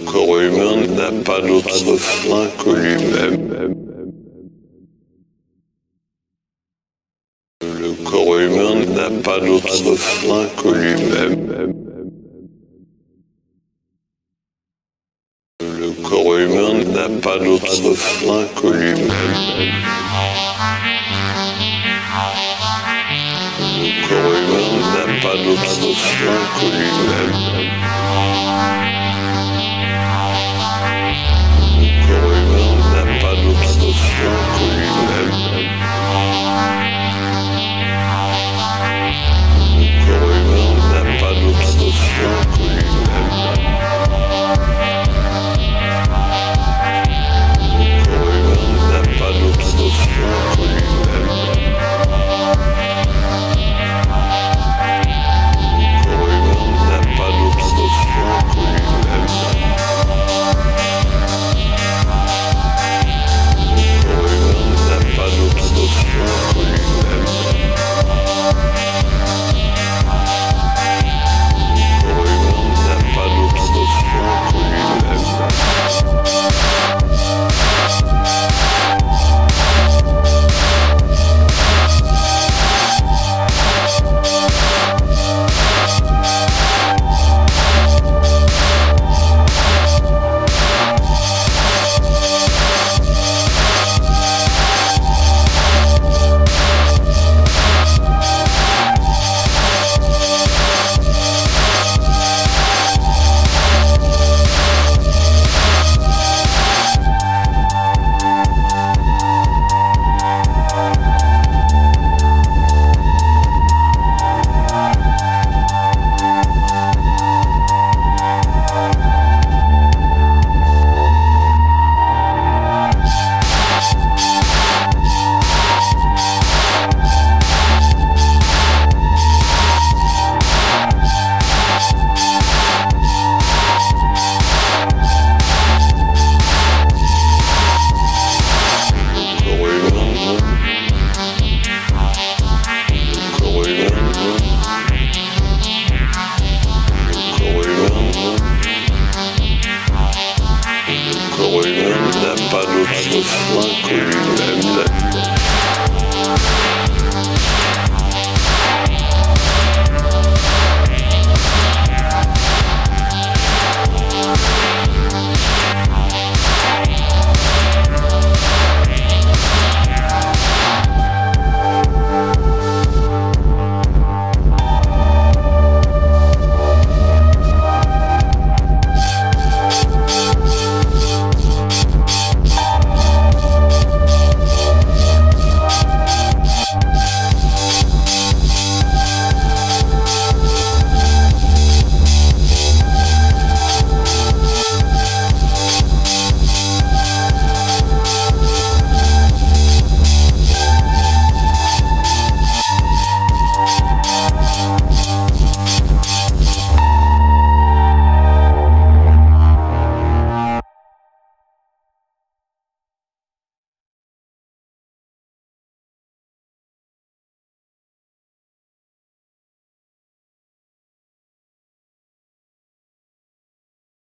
corps humain n'a pas d'autre fin que lui-même. Le corps humain n'a pas d'autre fin que lui-même. Le corps humain n'a pas d'autre fin que lui-même. Le corps humain n'a pas d'autre fin que lui-même. Le corps humain n'a pas d'autre fin que lui-même. Le corps humain n'a pas d'autre fin que lui-même. Le corps humain n'a pas d'autre fin que lui-même. Le corps humain n'a pas d'autre fin que lui-même. Le corps humain n'a pas d'autre fin que lui-même. Le corps humain n'a pas d'autre fin que lui-même. Le corps humain n'a pas d'autre fin que lui-même.